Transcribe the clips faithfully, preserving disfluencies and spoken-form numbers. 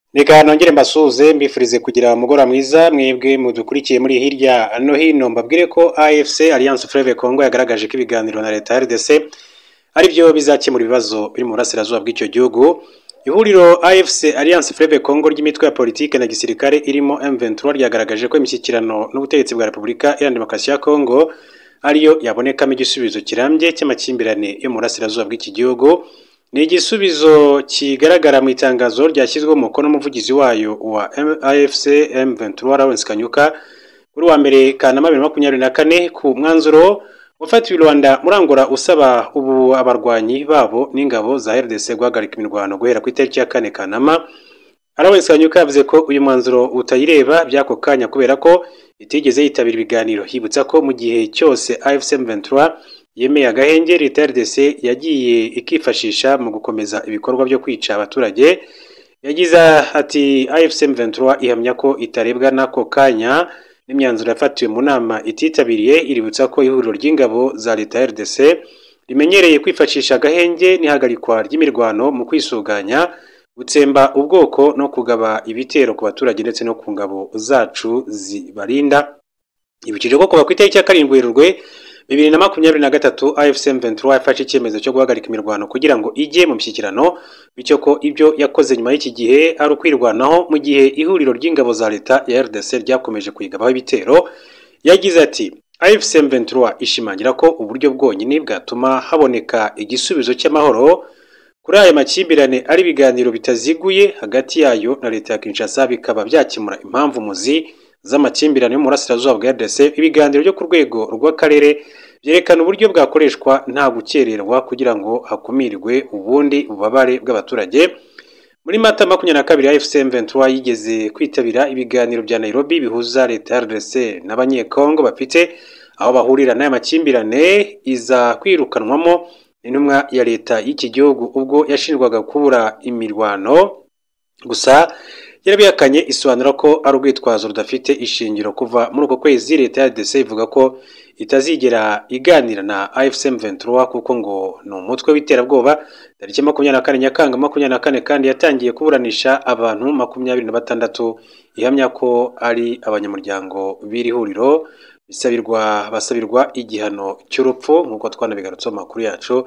Reka nongere mbasuze mbifurize kugira umugora mwiza mwebwe mudukurikiye muri hirya no hino mbabwire ko A F C Alliance Fleuve Congo yagaragaje ko ibiganiro na leta ya R D C ari byo bizakemura ibibazo biri mu burasirazuba bw'icyo gihugu. Ihuriro A F C Alliance Fleuve Congo ry'imitwe ya politike na gisirikare irimo M vingt-trois ryagaragaje ko imishyikirano n'ubutegetsi bwa Repubulika Iharanira Demokarasi ya Congo ariyo yabonekamo igisubizo kirambye cy'amakimbirane yo mu burasirazuba bw'iki gihugu. Ni igisubizo kigaragara mu itangazo ryashyizweho umukono n'umuvugizi wayo wa A F C M vingt-trois Lawrence Kanyuka kuri wa mbere Kanama bibiri na makumyabiri na kane ku mwanzuro wafatiwe Rwanda murangora usaba ubu abarwanyi babo n'ingabo za R D C guhagarika imirwano guhera ku itariki ya kane Kanama. Lawrence Kanyuka yavuze ko uyu mwanzuro utayireba byako kanya kubera ko itigeze yitabira ibiganiro. Hibutsa ko mu gihe cyose A F C M vingt-trois yemeye agahenge leta ya R D C yagiye ikifashisha mu gukomeza ibikorwa byo kwica abaturage. Yagize ati A F C M vingt-trois ihamya ko itarebwa n'ako kanya n'imyanzuro yafatiwe mu nama ititabiriye. Iributsa ko ihuriro ry'ingabo za leta ya R D C rimenyereye kwifashisha agahenge n'ihagarikwa ry'imirwano mu kwisuganya, gutsemba ubwoko no kugaba ibitero ku baturage ndetse no ku ngabo zacu zibarinda. Ibiciro ko kuva ku itariki ya karindwi Werurwe bibiri na makumyabiri na gatatu A F C M vingt-trois yafashe icyemezo cyo guhagarika imirwano kugira ngo ijye mu mishyikirano, bityo ko ibyo yakoze nyuma y'iki gihe ari ukwirwanaho mu gihe ihuriro ry'ingabo za leta ya R D C ryakomeje kuyigabaho ibitero. Yagize ati A F C M vingt-trois ishimangira ko uburyo bwonyine bwatuma haboneka igisubizo cy'amahoro kuri aya makimbirane ari ibiganiro bitaziguye hagati yayo na leta ya Kinshasa, bikaba byakemura impamvu muzi z'amakimbirane yo mu burasirazuba bwa R D C. Ibiganiro byo ku rwego rw'akarere byerekana uburyo bwakoreshwa nta gukererwa kugira ngo hakumirwe ubundi bubabare bw'abaturage. Muri Mata makumyabiri na kabiri A F C M vingt-trois yigeze kwitabira ibiganiro bya Nairobi bihuza leta ya R D C n'abanyekongo bafite aho bahurira n'aya makimbirane, iza kwirukanwamo intumwa ya leta y'iki gihugu ubwo yashinjwaga kubura imirwano. Gusa yarabihakanye isobanura ko ari urwitwazo rudafite ishingiro. Kuva muri uko kwezi leta ya R D C ivuga ko itazigera iganira na A F C M vingt-trois kuko ngo ni umutwe w'iterabwoba. Tariki makumyabiri na kane Nyakanga makumyabiri na kane kandi yatangiye kuburanisha abantu makumyabiri na batandatu ihamya ko ari abanyamuryango b'iri huriro, bisabirwa basabirwa igihano cy'urupfu nk'uko twanabigarutse mu makuru yacu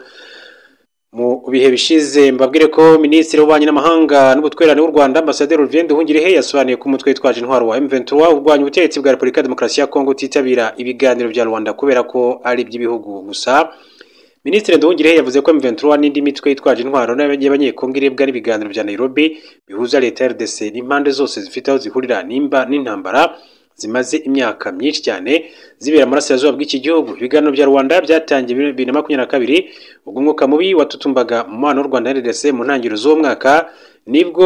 mu bihe bishize. Mbabwire ko Minisitiri w'Ububanyi n'Amahanga n'Ubutwererane w'u Rwanda Ambasaderi Olivier Nduhungirehe yasobanuye ko umutwe witwaje intwaro wa M vingt-trois urwanya ubutegetsi bwa Repubulika ya Demokarasi ya Kongo utitabira ibiganiro bya Rwanda kubera ko ari iby'ibihugu gusa. Minisitiri Nduhungirehe yavuze ko M vingt-trois n'indi mitwe yitwaje intwaro n'abanyekongo irebwa n'ibiganiro bya Nairobi bihuza leta ya R D C n'impande zose zifite aho zihurira nimba n'intambara zimaze imyaka myinshi cyane zibera mu burasirazuba bw'iki gihugu. Ibiganiro bya Rwanda byatangiye bibiri na makumyabiri na kabiri ubwo umwuka mubi watutumbaga mu mubano w'u Rwanda na R D C mu ntangiriro z'uwo mwaka, nibwo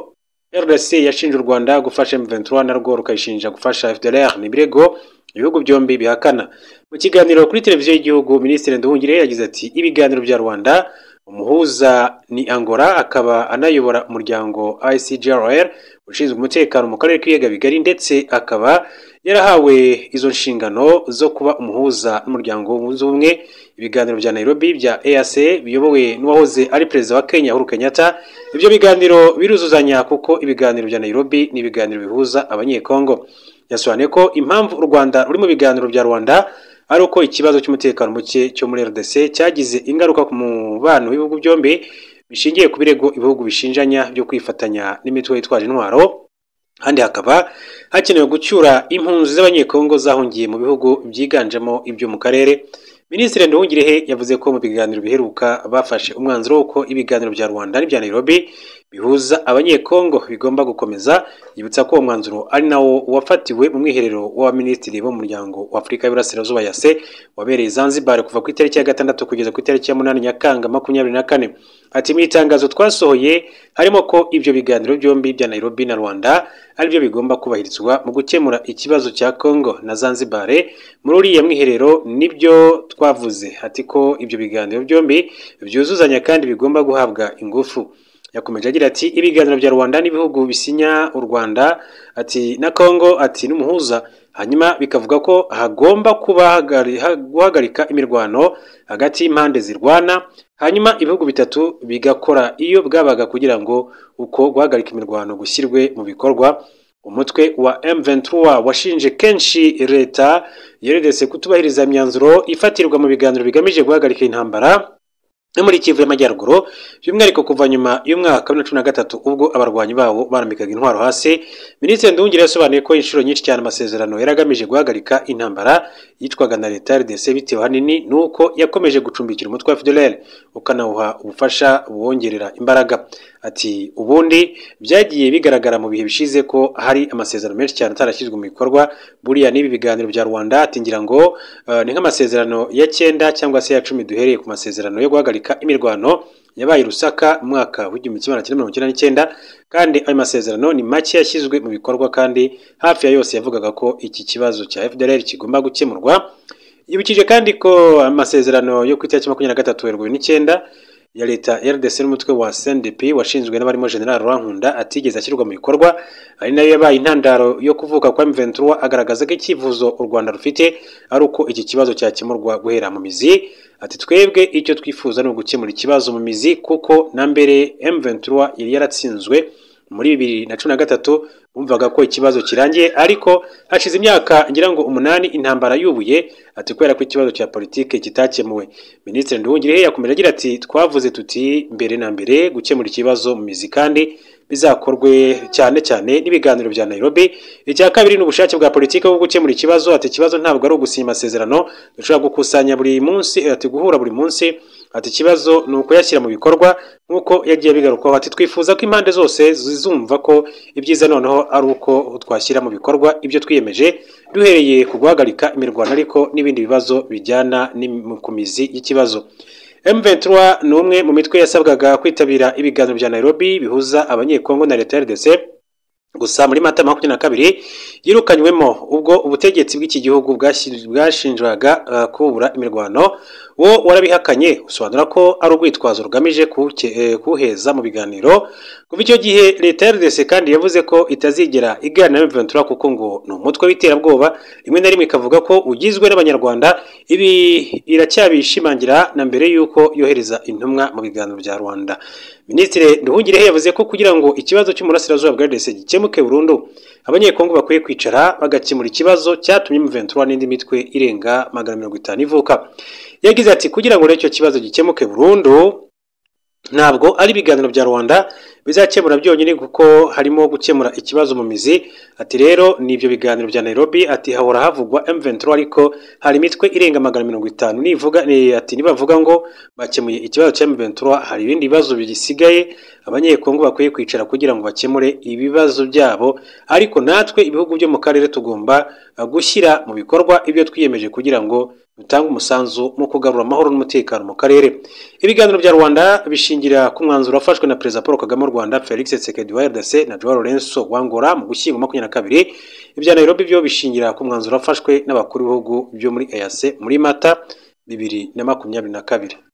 R D C yashinje u Rwanda gufasha M vingt-trois narwo rukayishinja gufasha F D L R. N'ibirego ibihugu byombi bihakana. Mu kiganiro kuri televiziyo y'igihugu Minisitiri Nduhungirehe yagize ati ibiganiro bya Rwanda umuhuza ni Angola, akaba anayobora umuryango I C G R L ushinzwe umutekano mu karere k'ibiyaga bigari, ndetse akaba yarahawe izo nshingano zo kuba umuhuza n'umuryango wunze ubumwe. Ibiganiro bya Nairobi bya E A C biyobowe n'uwahoze ari perezida wa Kenya Uhuru Kenyatta. Ibyo biganiro biruzuzanya kuko ibiganiro bya Nairobi ni ibiganiro bihuza abanyekongo. Yasobanuye ko impamvu u Rwanda ruri mu biganiro bya Rwanda ari uko ikibazo cy'umutekano muke cyo muri R D C cyagize ingaruka ku mubano w'ibihugu byombi bishingiye ku birego ibihugu bishinjanya byo kwifatanya n'imitwe yitwaje intwaro, kandi hakaba hakenewe gucyura impunzi z'abanyekongo zahungiye mu bihugu byiganjemo ibyo mu karere. Minisitiri Nduhungirehe yavuze ko mu biganiro biheruka bafashe umwanzuro w'uko ibiganiro bya Rwanda n'ibya Nairobi bihuza abanyekongo bigomba gukomeza. Yibutsa ko uwo mwanzuro ari nawo wafatiwe mu mwiherero w'abaminisitiri bo mu muryango wa Afurika y'Iburasirazuba ya se wabereye Zanzibar kuva ku itariki ya gatandatu kugeza ku itariki ya munani Nyakanga makumyabiri na kane. Ati mu itangazo twasohoye harimo ko ibyo biganiro byombi bya Nairobi na Rwanda ari byo bigomba kubahirizwa mu gukemura ikibazo cya Kongo na Zanzibar. Muri uriya mwiherero nibyo twavuze, ati ko ibyo biganiro byombi byuzuzanya kandi bigomba guhabwa ingufu. Yakomeje agira ati ibiganiro bya Rwanda n'ibihugu bisinya u Rwanda ati na Kongo ati n'umuhuza hanyuma bikavuga ko hagomba kuba guhagarika imirwano hagati y'impande zirwana, hanyuma ibihugu bitatu bigakora iyo bwabaga kugira ngo uko guhagarika imirwano gushyirwe mu bikorwa. Umutwe wa M vingt-trois washinje kenshi leta ya R D C kutubahiriza imyanzuro ifatirwa mu biganiro bigamije guhagarika intambara no muri Kivu y'Amajyaruguru, by'umwihariko kuva nyuma y'umwaka wa cumi na gatatu ubwo abarwanyi bawo baramikaga intwaro hasi. Minisitiri Nduhungirehe yasobanuye ko inshuro nyinshi cyane amasezerano yaragamije guhagarika intambara yitwaga na leta ya R D C bitewe hanini nuko yakomeje gucumbikira umutwe wa F D L R ukanawuha ubufasha buwongerera imbaraga. Ati ubundi byagiye bigaragara mu bihe bishize ko hari amasezerano menshi cyane atarashyizwe mu bikorwa, buriya n'ibi biganiro bya Rwanda ati ngira ngo uh, ni nk'amasezerano ya cyenda cyangwa se ya cumi duhereye ku masezerano yo guhagarika imirwano yabaye Rusaka mu mwaka w'igihumbi kimwe magana cyenda mirongo icyenda n'icyenda, kandi ayo masezerano ni make yashyizwe mu bikorwa kandi hafi ya yose yavugaga ko iki kibazo cya F D L R kigomba gukemurwa. Yibukije kandi ko amasezerano yo ku itariki makumyabiri na gatatu Werurwe n'icyenda ya leta ya R D C n'umutwe wa C N D P washinzwe n'abarimo General Rwankunda atigeze ashyirwa mu bikorwa, ari nayo yabaye intandaro yo kuvuka kwa M vingt-trois, agaragaza ko icyifuzo u Rwanda rufite ari uko iki kibazo cyakemurwa guhera mu mizi. Ati twebwe icyo twifuza ni ugukemura ikibazo mu mizi kuko na mbere M vingt-trois yari yaratsinzwe muri bibiri na cumi na gatatu, bumvaga ko ikibazo kirangiye, ariko hashize imyaka ngira ngo umunani intambara yubuye. Ati kubera ko ikibazo cya politike kitakemuwe. Minisitiri Nduhungirehe yakomeje agira ati twavuze tuti mbere na mbere gukemura ikibazo mu mizi kandi bizakorwe cyane cyane n'ibiganiro bya Nairobi. Icya kabiri ni ubushake bwa politike bwo gukemura ikibazo. Ati ikibazo ntabwo ari ugusinya amasezerano dushobora gukusanya buri munsi, ati guhura buri munsi, ati ikibazo ni ukuyashyira mu bikorwa nk'uko yagiye bigarukaho. Ati twifuza ko impande zose zizumva ko ibyiza noneho ari uko twashyira mu bikorwa ibyo twiyemeje duhereye ku guhagarika imirwano ariko n'ibindi bibazo bijyana ku mizi y'ikibazo. M vingt-trois ni umwe mu mitwe yasabwaga kwitabira ibiganiro bya Nairobi bihuza abanyekongo na leta ya R D C, gusa muri Mata makumyabiri na kabiri yirukanywemo ubwo ubutegetsi bw'iki gihugu bwashinjwaga uh, kubura imirwano. Wo warabihakanye usobanura ko ari urwitwazo rugamije kuheza mu biganiro. Kuva icyo gihe leta ya R D C kandi yavuze ko itazigera igana na M vingt-trois kuko ngo ni umutwe w'iterabwoba, rimwe na rimwe ikavuga ko ugizwe n'abanyarwanda. Ibi iracyabishimangira na mbere yuko yohereza intumwa mu biganiro bya Rwanda. Minisitiri Nduhungirehe yavuze ko kugira ngo ikibazo cy'umurasirazuba bwa R D C gikemuke burundu, abanyekongo bakwiye kwicara bagakemura ikibazo cyatumye M vingt-trois n'indi mitwe irenga magana mirongo itanu ivuka. Yagize ati kugira ngo icyo kibazo gikemuke burundu ntabwo ari ibiganiro bya Rwanda bizakemura byonyine kuko harimo gukemura ikibazo mu mizi. Ati rero n'ibyo biganiro bya Nairobi, ati hahora havugwa M vingt-trois ariko hari imitwe irenga magana mirongo itanu nivuga ni ati nibavuga ngo bakemuye ikibazo cya M vingt-trois hari ibindi bibazo bigisigaye abanyekongo bakwiye kwicara kugira ngo bakemure ibibazo byabo, ariko natwe ibihugu byo mu karere tugomba gushyira mu bikorwa ibyo twiyemeje kugira ngo dutanga umusanzu mu kugarura amahoro n'umutekano mu karere. Ibiganiro bya Rwanda bishingira ku mwanzuro wafashwe na Perezida Paul Kagame w'u Rwanda, Felix Tshisekedi wa R D C na Joao Lourenço wa Angola mu Gushyingo makumyabiri na kabiri. Ibya Nairobi byo bishingira ku mwanzuro wafashwe n'abakuru b'ibihugu byo muri E A C muri Mata bibiri na makumyabiri na kabiri.